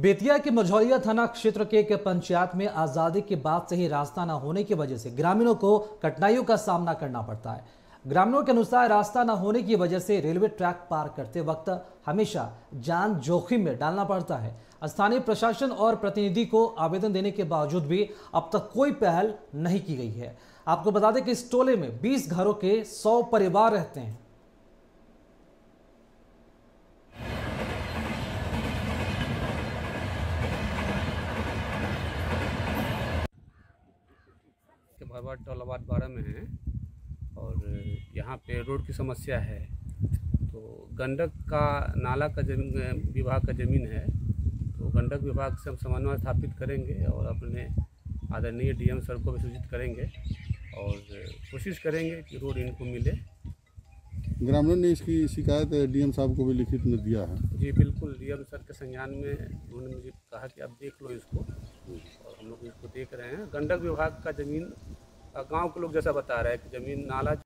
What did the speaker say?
बेतिया के मझौलिया थाना क्षेत्र के एक पंचायत में आजादी के बाद से ही रास्ता न होने की वजह से ग्रामीणों को कठिनाइयों का सामना करना पड़ता है। ग्रामीणों के अनुसार रास्ता न होने की वजह से रेलवे ट्रैक पार करते वक्त हमेशा जान जोखिम में डालना पड़ता है। स्थानीय प्रशासन और प्रतिनिधि को आवेदन देने के बावजूद भी अब तक कोई पहल नहीं की गई है। आपको बता दें कि इस टोले में 20 घरों के 100 परिवार रहते हैं। भरवाड़ टोलाबाद 12 में है और यहाँ पे रोड की समस्या है। तो गंडक का नाला का विभाग का ज़मीन है, तो गंडक विभाग से हम समन्वय स्थापित करेंगे और अपने आदरणीय डीएम सर को भी सूचित करेंगे और कोशिश करेंगे कि रोड इनको मिले। ग्रामीणों ने इसकी शिकायत डीएम साहब को भी लिखित में दिया है। जी बिल्कुल, डीएम सर के संज्ञान में उन्होंने मुझे कहा कि आप देख लो इसको, और हम लोग इसको देख रहे हैं। गंडक विभाग का ज़मीन गांव के लोग जैसा बता रहे हैं कि ज़मीन नाला